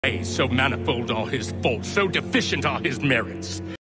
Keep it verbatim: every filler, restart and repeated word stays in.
Hey, so manifold are his faults, so deficient are his merits.